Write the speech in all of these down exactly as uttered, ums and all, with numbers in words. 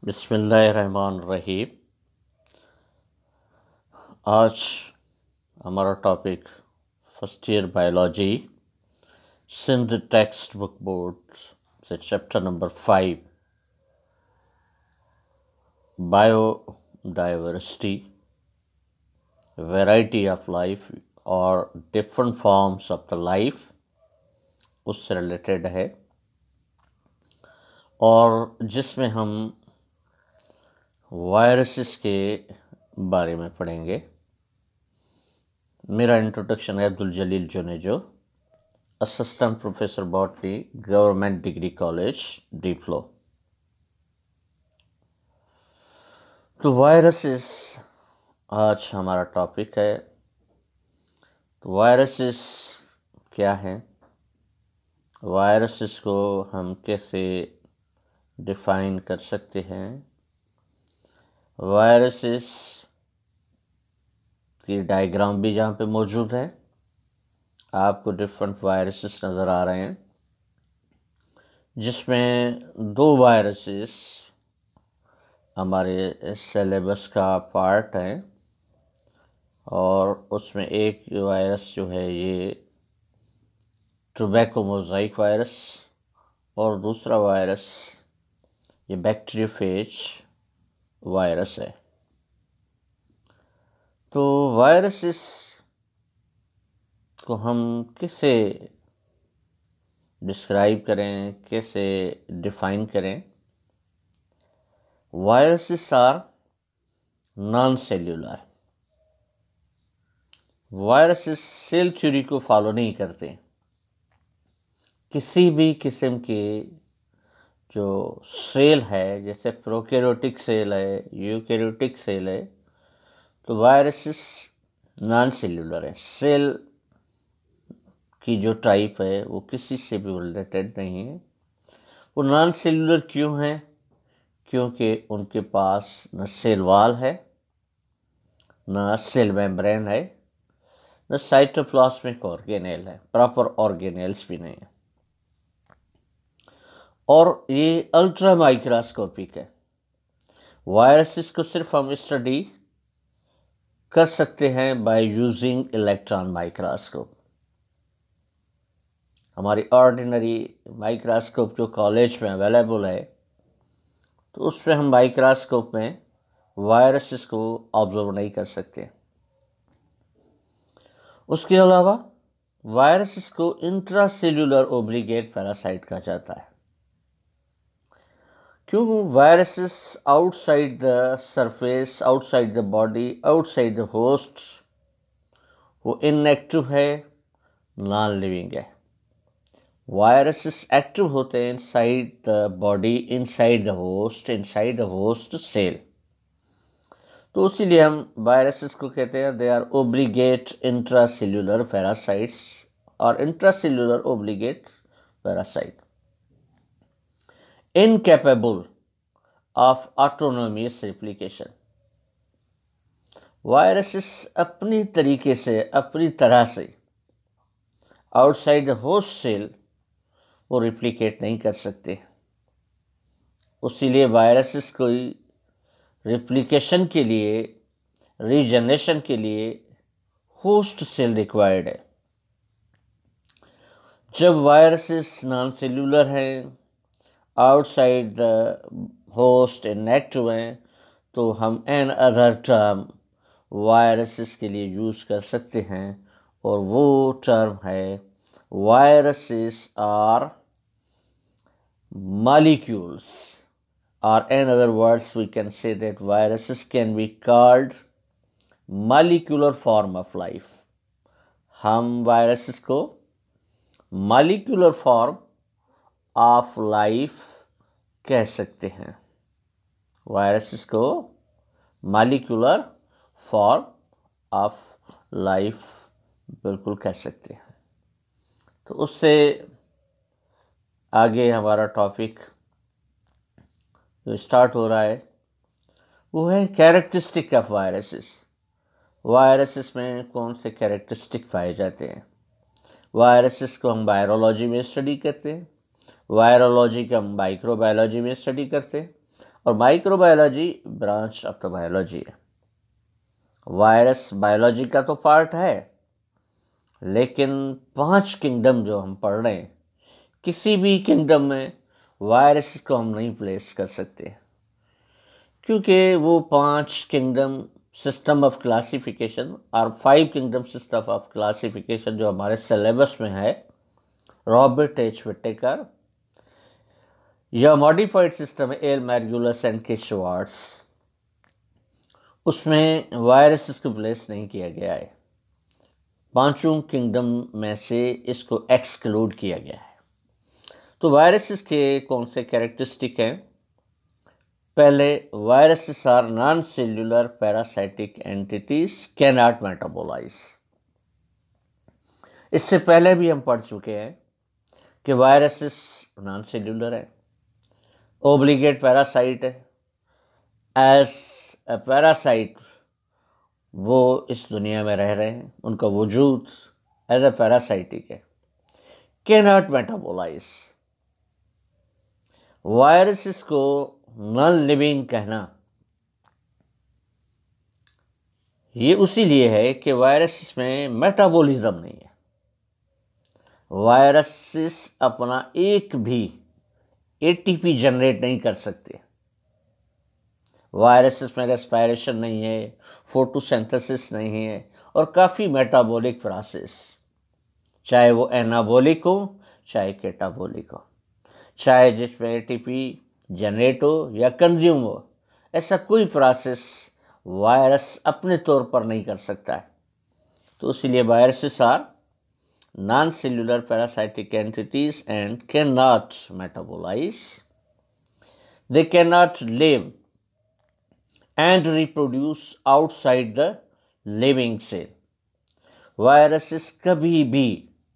बिस्मिल्लाहिर्रहमानिर्रहीम। आज हमारा topic first year biology Sindh text book board से chapter number five biodiversity, variety of life और different forms of the life उससे related है, और जिसमें हम वायरसेस के बारे में पढ़ेंगे। मेरा इंट्रोडक्शन है Abdul Jaleel Junejo, assistant professor botany, government degree college Diplo. तो वायरसेस आज हमारा टॉपिक है। तो वायरसेस क्या हैं? वायरसेस को हम कैसे डिफाइन कर सकते हैं? वायरसेस की डायग्राम भी जहाँ पे मौजूद है, आपको डिफरेंट वायरसेस नज़र आ रहे हैं, जिसमें दो वायरसेस हमारे सिलेबस का पार्ट है, और उसमें एक वायरस जो है ये टोबैको मोज़ाइक वायरस, और दूसरा वायरस ये बैक्टीरियोफेज वायरस है। तो वायरसेस को हम कैसे डिस्क्राइब करें, कैसे डिफाइन करें? Viruses are non cellular. Viruses cell theory को फॉलो नहीं करते। किसी भी किस्म के जो सेल है, जैसे प्रोकैरियोटिक सेल है, यूकैरियोटिक सेल है, तो वायरसेस नॉन सेल्यूलर है। सेल की जो टाइप है वो किसी से भी रिलेटेड नहीं है। वो नॉन सेल्यूलर क्यों है? क्योंकि उनके पास न सेल वॉल है, न सेल मेम्ब्रेन है, न साइटोप्लाज्मिक ऑर्गेनेल है, प्रॉपर ऑर्गेनेल्स भी नहीं है, और ये अल्ट्रा माइक्रोस्कोपिक है। वायरसेस को सिर्फ हम स्टडी कर सकते हैं बाय यूजिंग इलेक्ट्रॉन माइक्रोस्कोप। हमारी ऑर्डिनरी माइक्रोस्कोप जो कॉलेज में अवेलेबल है, तो उसमें हम माइक्रोस्कोप में वायरसेस को ऑब्जर्व नहीं कर सकते। उसके अलावा वायरसेस को इंट्रासेल्यूलर ओब्लिगेट पैरासाइट कहा जाता है। क्यों? Viruses outside the surface, outside the body, outside the host, वो इनएक्टिव है, नॉन लिविंग है। वायरसेस एक्टिव होते हैं inside the body, inside the host, inside the host cell. तो इसीलिए हम वायरसेस को कहते हैं they are obligate intracellular parasites और intracellular obligate parasite, incapable of autonomous replication. Viruses अपनी तरीके से, अपनी तरह से आउटसाइड द होस्ट सेल वो रिप्लिकेट नहीं कर सकते। उसीलिए वायरसेस को रिप्लिकेशन के लिए, रीजनरेशन के लिए होस्ट सेल रिक्वायर्ड है। जब वायरसेस नॉन सेल्यूलर हैं, आउटसाइड द होस्ट इनएक्टिव हैं, तो हम एन अदर टर्म वायरसेस के लिए यूज़ कर सकते हैं, और वो टर्म है viruses are molecules, or in other words we can say that viruses can be called molecular form of life। हम वायरसेस को molecular form of life कह सकते हैं। वायरसेस को molecular form of life बिल्कुल कह सकते हैं। तो उससे आगे हमारा टॉपिक जो स्टार्ट हो रहा है वो है कैरेक्टरिस्टिक ऑफ वायरसेस। वायरसेस में कौन से कैरेक्टरिस्टिक पाए जाते हैं? वायरसेस को हम वायरोलॉजी में स्टडी करते हैं, वायरोलॉजी का हम माइक्रोबायोलॉजी में स्टडी करते हैं, और microbiology branch of the biology है। वायरस बायोलॉजी का तो पार्ट है, लेकिन पांच किंगडम जो हम पढ़ रहे हैं, किसी भी किंगडम में वायरस को हम नहीं प्लेस कर सकते, क्योंकि वो पांच किंगडम सिस्टम ऑफ क्लासिफिकेशन और five kingdom system of classification जो हमारे सिलेबस में है, रॉबर्ट एच विटेकर, या मॉडिफाइड सिस्टम है L Margulis and K Schwartz, उसमें वायरसेस को प्लेस नहीं किया गया है। पांचों किंगडम में से इसको एक्सक्लूड किया गया है। तो वायरसेस के कौन से कैरेक्टरिस्टिक हैं? पहले, viruses are non cellular parasitic entities can not metabolise. इससे पहले भी हम पढ़ चुके हैं कि वायरसेस नॉन सेल्यूलर है, ओब्लिगेट पैरासाइट है। एज अ पैरासाइट वो इस दुनिया में रह रहे हैं, उनका वजूद एज अ पैरासाइटिक है, कैन नॉट मेटाबोलाइज। वायरसेस को नॉन लिविंग कहना ये उसी लिए है कि वायरस में मेटाबॉलिज्म नहीं है। वायरसेस अपना एक भी एटीपी जनरेट नहीं कर सकते। वायरसेस में रेस्पिरेशन नहीं है, फोटोसिंथेसिस नहीं है, और काफ़ी मेटाबॉलिक प्रोसेस, चाहे वो एनाबॉलिक हो चाहे कैटाबॉलिक हो, चाहे जिसमें एटीपी जनरेट हो या कंज्यूम हो, ऐसा कोई प्रोसेस वायरस अपने तौर पर नहीं कर सकता है। तो इसलिए viruses are non cellular parasitic entities and can not metabolise, they can not live and reproduce outside the living cell. Viruses कभी भी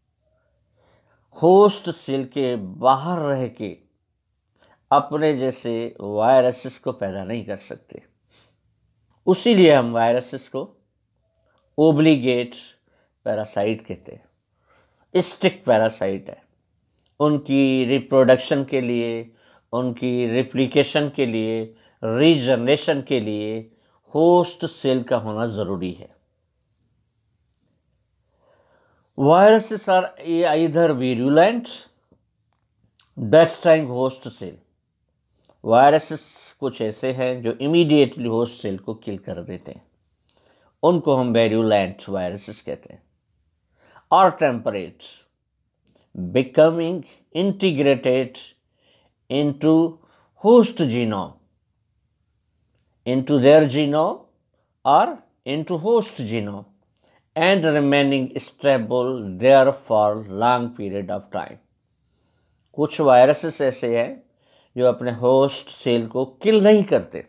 होस्ट सेल के बाहर रह के अपने जैसे वायरसेस को पैदा नहीं कर सकते। उसीलिए हम वायरसेस को ओब्लिगेट पैरासाइट कहते हैं। स्टिक पैरासाइट है, उनकी रिप्रोडक्शन के लिए, उनकी रिप्लिकेशन के लिए, रीजनरेशन के लिए होस्ट सेल का होना ज़रूरी है। Viruses are either virulent, destroying host cell. Viruses कुछ ऐसे हैं जो इमीडिएटली होस्ट सेल को किल कर देते हैं, उनको हम वेरुलेंट वायरसेस कहते हैं। और temperate, becoming integrated into host genome, into their genome or into host genome and remaining stable there for long period of time. कुछ वायरसेस ऐसे हैं जो अपने होस्ट सेल को किल नहीं करते।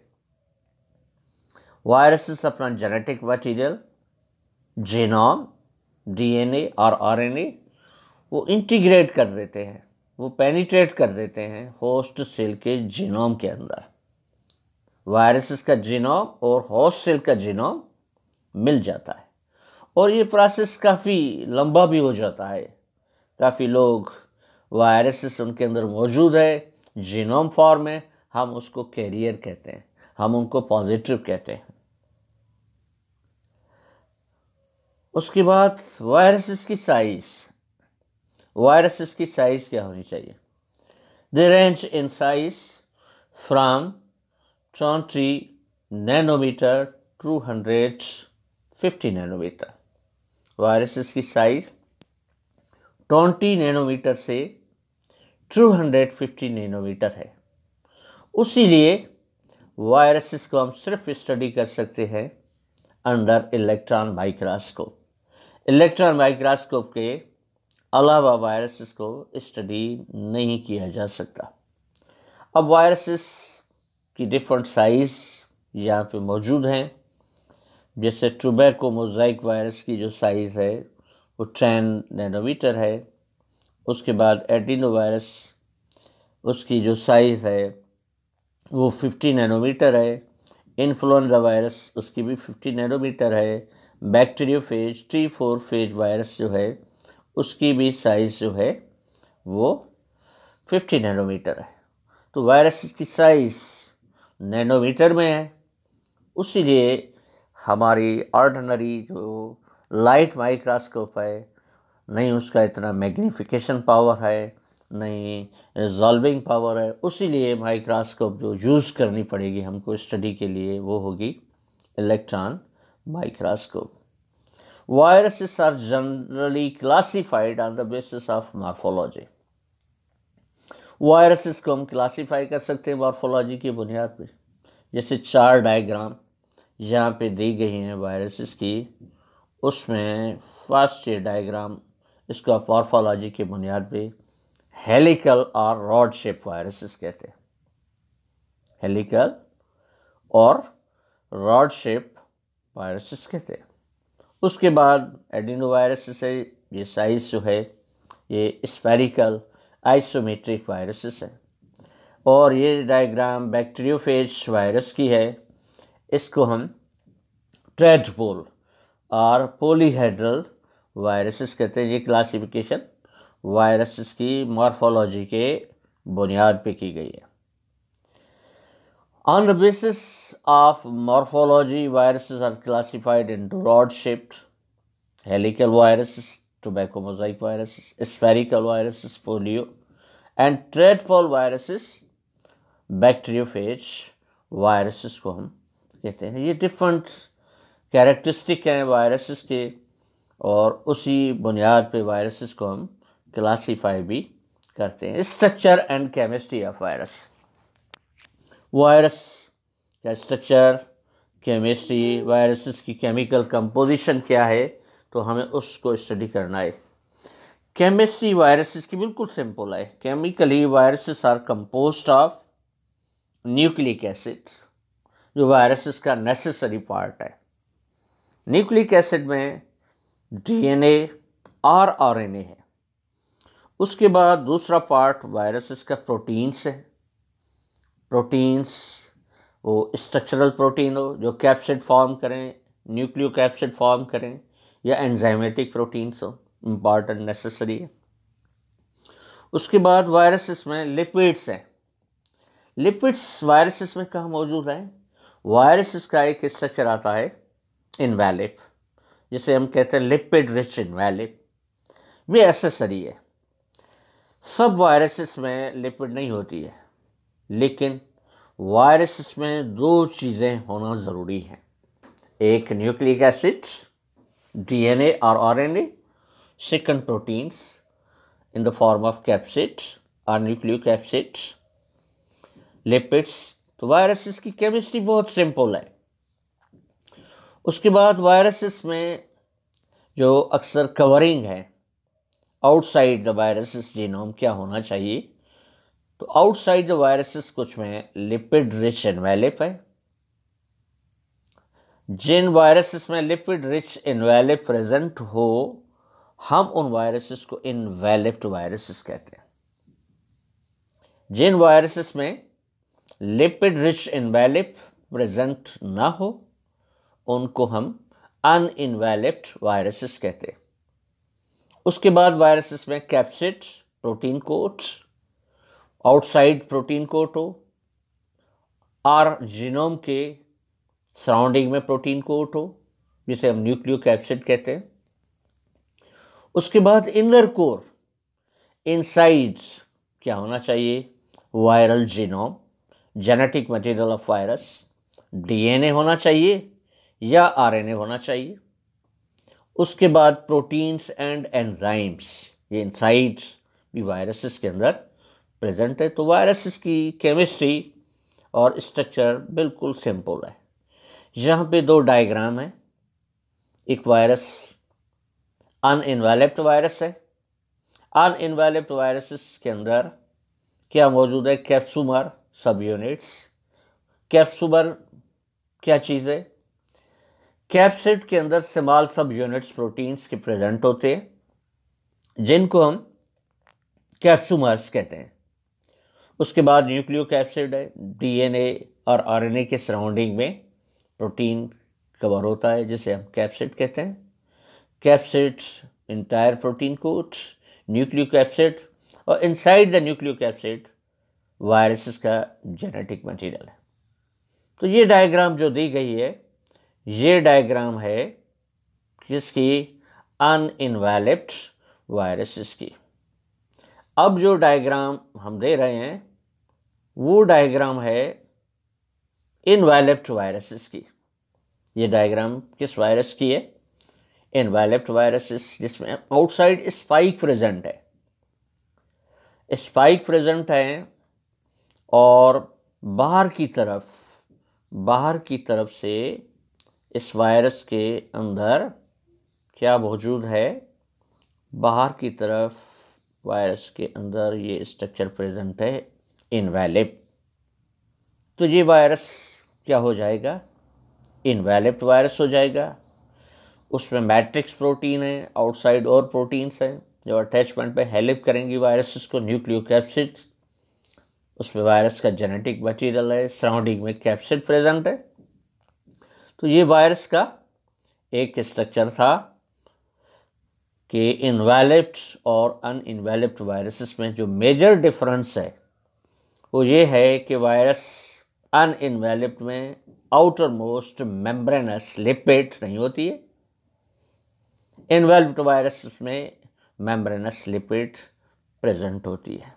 वायरसेस अपना जेनेटिक मटेरियल, जीनोम, डीएनए और आरएनए वो इंटीग्रेट कर देते हैं, वो पेनिट्रेट कर देते हैं होस्ट सेल के जीनोम के अंदर। वायरसेस का जीनोम और होस्ट सेल का जीनोम मिल जाता है, और ये प्रोसेस काफ़ी लंबा भी हो जाता है। काफ़ी लोग वायरसेस उनके अंदर मौजूद है जीनोम फॉर्म में, हम उसको कैरियर कहते हैं, हम उनको पॉजिटिव कहते हैं। उसके बाद वायरसेस की साइज, वायरसेस की साइज क्या होनी चाहिए? They range in size from twenty nanometre to hundred fifty nanometre. Viruses की साइज ट्वेंटी नैनोमीटर से टू हंड्रेड फिफ्टी नैनोमीटर है। उसीलिए वायरसेस को हम सिर्फ स्टडी कर सकते हैं under electron microscope. Electron microscope के अलावा वायरसेस को स्टडी नहीं किया जा सकता। अब वायरसेस की डिफरेंट साइज़ यहाँ पे मौजूद हैं। जैसे टोबैको मोज़ाइक वायरस की जो साइज़ है वो टेन नैनोमीटर है। उसके बाद एडिनो वायरस, उसकी जो साइज़ है वो फिफ्टी नैनोमीटर है। इन्फ्लुएंजा वायरस, उसकी भी फिफ्टी नैनोमीटर है। Bacteriophage T four phage virus जो है उसकी भी साइज़ जो है वो फिफ्टी नैनोमीटर है। तो वायरस की साइज़ नैनोमीटर में है, उसीलिए हमारी ऑर्डिनरी जो लाइट माइक्रोस्कोप है, नहीं उसका इतना मैग्नीफिकेशन पावर है, नहीं रिजॉल्विंग पावर है, उसीलिए माइक्रोस्कोप जो यूज़ करनी पड़ेगी हमको स्टडी के लिए वो होगी electron microscope. Viruses are generally classified on the basis of morphology. Viruses को हम क्लासीफाई कर सकते हैं मॉर्फोलॉजी की बुनियाद पे। जैसे चार डायग्राम यहाँ पे दी गई हैं वायरसेस की, उसमें फर्स्ट ये डायग्राम इसको मॉर्फोलॉजी की बुनियाद पे हेलिकल और रॉड शेप वायरसेस कहते हैं। हेलिकल और रॉड शेप वायरसेस कहते हैं। उसके बाद एडिनो वायरसेस है, ये साइज जो है ये स्फेरिकल आइसोमेट्रिक वायरसेस है। और ये डायग्राम बैक्टीरियोफेज वायरस की है, इसको हम ट्रेडपोल और पॉलीहेड्रल वायरसेस कहते हैं। ये क्लासिफिकेशन वायरसेस की मॉर्फोलॉजी के बुनियाद पे की गई है। On the basis of morphology viruses are classified into rod shaped helical viruses, tobacco mosaic viruses, spherical viruses, polio, and treadfall viruses, bacteriophage viruses को हम कहते हैं। ये डिफरेंट कैरेक्टरिस्टिक हैं वायरसेस के, और उसी बुनियाद पे वायरसेस को हम क्लासीफाई भी करते हैं। Structure and chemistry of virus. Virus का स्ट्रक्चर, केमिस्ट्री, वायरसेस की केमिकल कंपोजिशन क्या है, तो हमें उसको स्टडी करना है। केमिस्ट्री वायरसेस की बिल्कुल सिंपल है। Chemically viruses are composed of nucleic acid, जो वायरसेस का नेसेसरी पार्ट है। न्यूक्लिक एसिड में डीएनए और आरएनए है। उसके बाद दूसरा पार्ट वायरसेस का प्रोटीन्स है। प्रोटीन्स वो स्ट्रक्चरल प्रोटीन हो जो कैप्सिड फॉर्म करें, न्यूक्लियोकैप्सिड फॉर्म करें, या एंजाइमेटिक प्रोटीन्स हो, इम्पॉर्टेंट नेसेसरी है। उसके बाद वायरसेस में लिपिड्स हैं। लिपिड्स वायरसेस में कहाँ मौजूद है? वायरसेस का एक स्ट्रक्चर आता है इन्वेलिप, जिसे हम कहते हैं लिपिड रिच इन्वेलिप। भी एसेसरी है। सब वायरसेस में लिपिड नहीं होती है, लेकिन वायरसेस में दो चीज़ें होना ज़रूरी हैं। एक न्यूक्लिक एसिड डीएनए और RNA, second proteins in the form of capsid और न्यूक्लियोकैप्सिड, लिपिड्स। तो वायरसेस की केमिस्ट्री बहुत सिंपल है। उसके बाद वायरसेस में जो अक्सर कवरिंग है आउटसाइड द वायरसेस जीनोम क्या होना चाहिए, तो आउटसाइड द वायरसेस कुछ में लिपिड रिच एनवेलप है। जिन वायरसेस में लिपिड रिच इन्वेलप प्रेजेंट हो, हम उन वायरसेस को इन्वेलप्ड वायरसेस कहते हैं। जिन वायरसेस में लिपिड रिच इन्वेलप प्रेजेंट ना हो, उनको हम अनइन्वेलप्ड वायरसेस कहते हैं। उसके बाद वायरसेस में capsid protein coat, outside protein coat हो, और जीनोम के सराउंडिंग में प्रोटीन कोट हो, जिसे हम न्यूक्लियोकैप्सिड कहते हैं। उसके बाद इनर कोर, इनसाइड क्या होना चाहिए? Viral genome, genetic material of virus, DNA होना चाहिए या आरएनए होना चाहिए। उसके बाद प्रोटीन्स एंड एंजाइम्स, ये इनसाइड भी वायरसेस के अंदर प्रेजेंट है। तो वायरसेस की केमिस्ट्री और स्ट्रक्चर बिल्कुल सिंपल है। यहाँ पे दो डायग्राम है। एक वायरस अनइन्वेलप्ड वायरस है। अनइन्वेलप्ड वायरसेस के अंदर क्या मौजूद है? कैप्सुमर सब यूनिट्स। कैप्सुमर क्या चीज़ है? कैप्सिड के अंदर स्मॉल सब यूनिट्स प्रोटीन्स के प्रेजेंट होते हैं, जिनको हम कैप्सुमर्स कहते हैं। उसके बाद न्यूक्लियोकैप्सिड है, डीएनए और आरएनए के सराउंडिंग में प्रोटीन कवर होता है, जिसे हम कैप्सिड कहते हैं। Capsid entire protein coat, nucleocapsid, और इनसाइड द न्यूक्लियोकैप्सिड वायरसेस का जेनेटिक मटेरियल है। तो ये डायग्राम जो दी गई है, ये डायग्राम है किसकी? अनइन्वेलप्ड वायरसेस की। अब जो डायग्राम हम दे रहे हैं वो डायग्राम है इनवेलप्ड वायरसेस की। ये डायग्राम किस वायरस की है? इनवेलप्ड वायरसेस, जिसमें आउटसाइड स्पाइक प्रेजेंट है, स्पाइक प्रेजेंट है और बाहर की तरफ बाहर की तरफ से इस वायरस के अंदर क्या मौजूद है? बाहर की तरफ वायरस के अंदर ये स्ट्रक्चर प्रेजेंट है, इनवेलप्ड। तो ये वायरस क्या हो जाएगा? इनवेलप्ड वायरस हो जाएगा। उसमें मैट्रिक्स प्रोटीन है, आउटसाइड और प्रोटीन्स हैं जो अटैचमेंट पे हेल्प करेंगी वायरसेस को, न्यूक्लियोकैप्सिड। उसमें वायरस का जेनेटिक मटेरियल है, सराउंडिंग में कैप्सिड प्रेजेंट है। तो ये वायरस का एक स्ट्रक्चर था कि इनवेलप्ड और अनइन्वेलप्ड वायरसेस में जो मेजर डिफरेंस है वो ये है कि वायरस अनइन्वेलप्ड में आउटर मोस्ट मेम्ब्रेनस लिपिड नहीं होती है, इन्वेल्व्ड वायरस में मेम्ब्रेनस लिपिड प्रेजेंट होती है।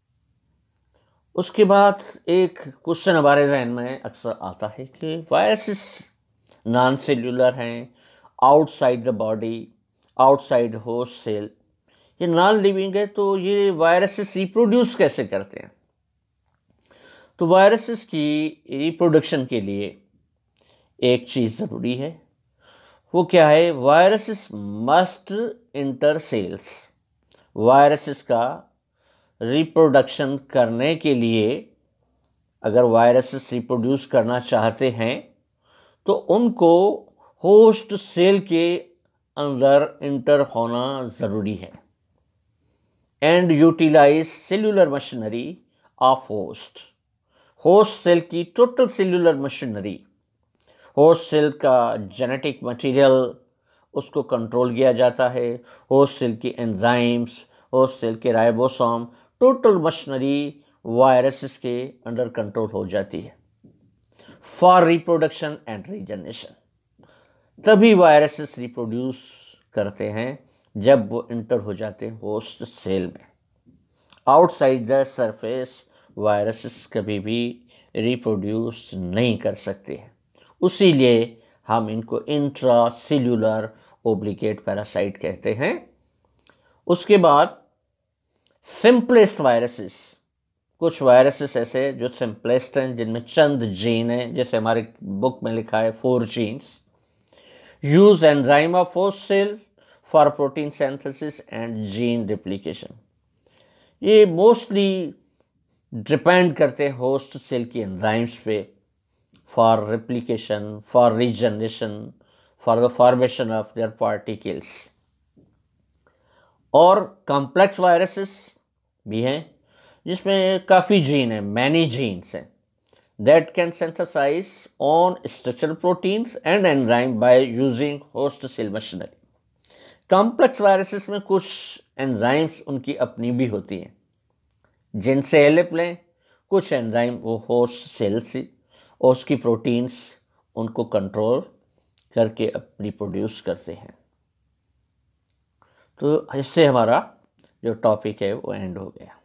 उसके बाद एक क्वेश्चन हमारे जहन में अक्सर आता है कि वायरसेस नॉन सेल्यूलर हैं, outside the body, outside host cell, ये नॉन लिविंग है, तो ये वायरसेस रिप्रोड्यूस कैसे करते हैं? तो वायरसेस की रिप्रोडक्शन के लिए एक चीज़ ज़रूरी है, वो क्या है? Viruses must enter cells. Viruses का रिप्रोडक्शन करने के लिए, अगर वायरसेस रिप्रोड्यूस करना चाहते हैं तो उनको होस्ट सेल के अंदर इंटर होना ज़रूरी है and utilise cellular machinery of host. Host cell की total cellular machinery, host cell का जेनेटिक मटेरियल, उसको कंट्रोल किया जाता है, होस्ट सेल की एंजाइम्स, होस्ट सेल के राइबोसोम, टोटल मशीनरी वायरसेस के अंडर कंट्रोल हो जाती है फॉर रिप्रोडक्शन एंड रीजनरेशन। तभी वायरसेस रिप्रोड्यूस करते हैं जब वो इंटर हो जाते हैं होस्ट सेल में। आउटसाइड द सरफेस वायरसेस कभी भी रिप्रोड्यूस नहीं कर सकते हैं, उसीलिए हम इनको इंट्रा सेल्यूलर ओब्लिगेट पैरासाइट कहते हैं। उसके बाद सिंपलेस्ट वायरसेस, कुछ वायरसेस ऐसे जो सिंपलेस्ट हैं, जिनमें चंद जीन हैं, जैसे हमारे बुक में लिखा है four genes. Use enzyme of host cell for protein synthesis and gene replication. ये मोस्टली डिपेंड करते हैं होस्ट सेल की एंजाइम्स पे for replication, for regeneration, for the formation of their particles. और कॉम्प्लेक्स वायरसेस भी हैं जिसमें काफ़ी जीन हैं, मैनी जीन्स हैं, that can synthesise on structural proteins and enzyme by using host cell machinery. Complex viruses में कुछ एंजाइम्स उनकी अपनी भी होती हैं जिनसे हेल्प लें, कुछ एंजाइम वो होस्ट सेल से और उसकी प्रोटीन्स उनको कंट्रोल करके रिप्रोड्यूस करते हैं। तो इससे हमारा जो टॉपिक है वो एंड हो गया।